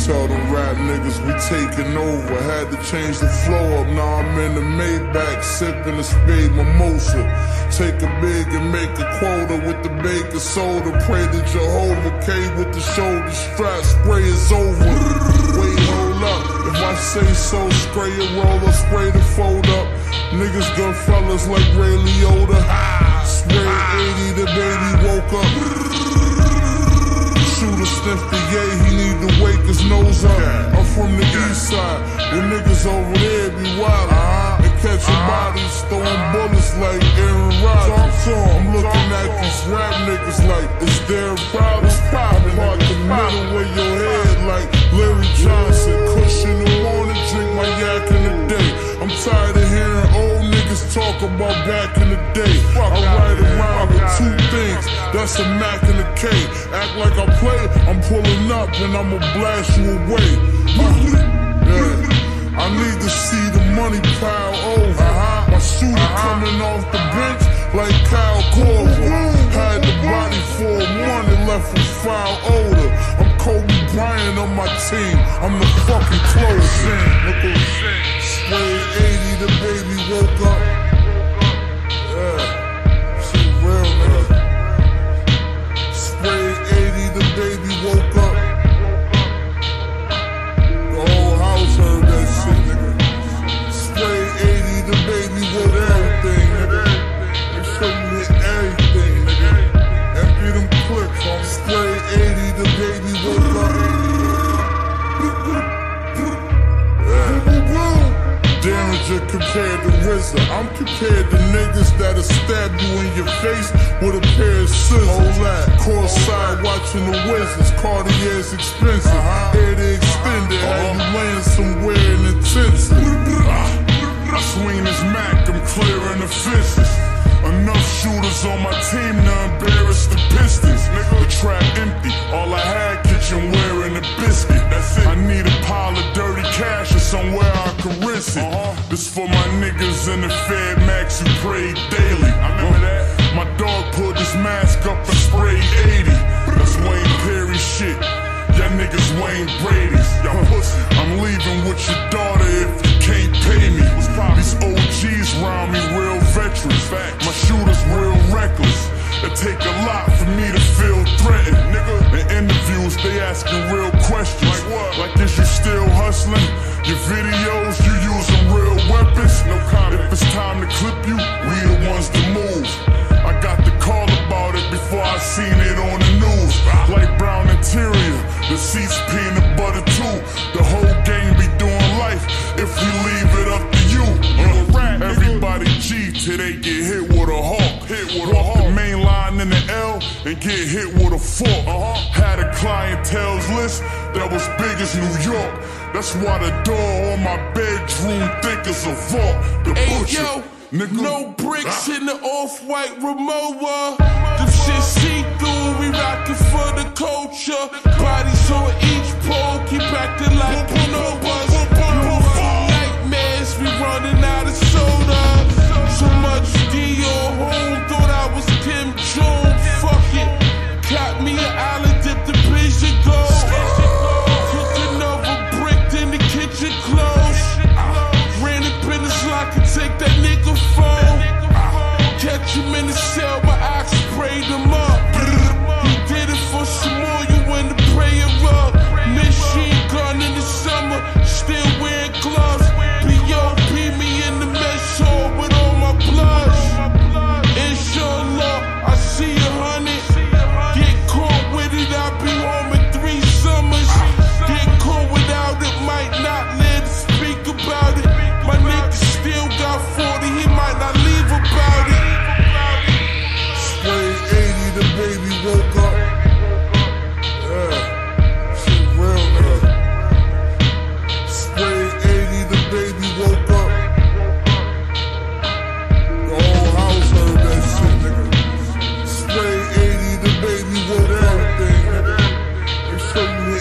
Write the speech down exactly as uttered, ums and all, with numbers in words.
tell them rap niggas we taking over. Had to change the flow up, now I'm in the Maybach, sipping a spade mimosa. Take a big and make a quota with the baking soda. Pray to Jehovah, K with the shoulder strap, spray is over. Wait, hold up, if I say so, spray a roller, spray the fold up. Niggas gun fellas like Ray Liotta. Spray eighty, the baby woke up. Shooter sniff the yay, he need to wake his nose up. I'm from the east side, where niggas over there be wild. And catching bodies, throwing bullets like Aaron Rodgers. I'm looking at these rap niggas like, is there a problem? I'm parked the middle of your head like Larry Johnson. Cushion the morning, drink my yak in the day. I'm tired of hearing old niggas talk about back in the day. I ride around with two things, that's a Mac and a K. Act like I play, I'm pulling up and I'ma blast you away. Uh, yeah. I need to see the money pile over. My shooter coming off the bench like Kyle Korver. Had the body for money, left with foul odor. I'm Kobe Bryant on my team, I'm the fucking closing. Spray eighty, the baby woke up. Yeah, shit real, nigga. Spray eighty, the baby woke up. The whole house heard that shit, nigga. Spray eighty, the baby woke everything, nigga. They show me hit everything, nigga. Empty them clips on spray eighty, the baby woke up. Derringer compared to R Z A. I'm compared to niggas that'll stab you in your face with a pair of scissors. Hold that. Courtside watching the Wizards. Cartier's expensive. Uh-huh. Air to extend it. Uh-huh. How you land somewhere in intensive. Uh, I swing this Mac, I'm clearing the fences. Enough shooters on my team to embarrass the Pistons. Nigga, the trap empty. All I had kitchenware and a biscuit. That's it. I need a pile of dirty cash or somewhere I can rinse it. Uh-huh. This for my niggas in the Fed Max who pray daily. I remember that. My dog pulled his mask up and sprayed eighty. That's Wayne Perry shit. Y'all niggas Wayne Brady's. Y'all pussy. I'm leaving with your daughter if you can't pay me. These O Gs round me real veterans. My shooters real reckless. It take a lot for me to feel threatened. Nigga, in interviews they asking real questions. Like what? Like is you still hustling? Your videos, you using real weapons? No comment. If it's time to clip you, we the ones to move. I got the call about it before I seen it on the news. Light brown interior, the seats peanut butter too. The whole gang be doing life if we leave it up to you. Uh, everybody G till they get hit with a hawk. Hit with a hawk. The main line in the L and get hit with a fork. Uh-huh. Had a clientele's list that was big as New York. That's why the door on my bedroom thick as a vault. The hey, butcher. Yo. Nigga. No bricks in the off-white Rimowa. Them shit see-through, we rockin' for the culture. Bodies on each pole, keep acting like bonobos. Beautiful nightmares, we running out of soda. So much Dior home, thought I was Kim Jones. Fuck it, got me an island, dip the vision gold. Cooked another brick, then the kitchen closed. Ran up in his locker, take that nigga phone. Catch him in the cell, my ox sprayed him up. He did it for some more, you in the prayer up. Machine gun in the summer, still wearing gloves. B O P me in the mess hall with all my bloods. Inshallah, I see a hundred. Get caught with it, I'll be home in three summers. Get caught without it, might not live to speak about it. My nigga still got forty, he might not leave about it. Spray eighty, the baby woke up. Yeah, shit real, nigga. Spray eighty, the baby woke up. The whole house heard that shit, nigga. Spray eighty, the baby woke everything, nigga. They show you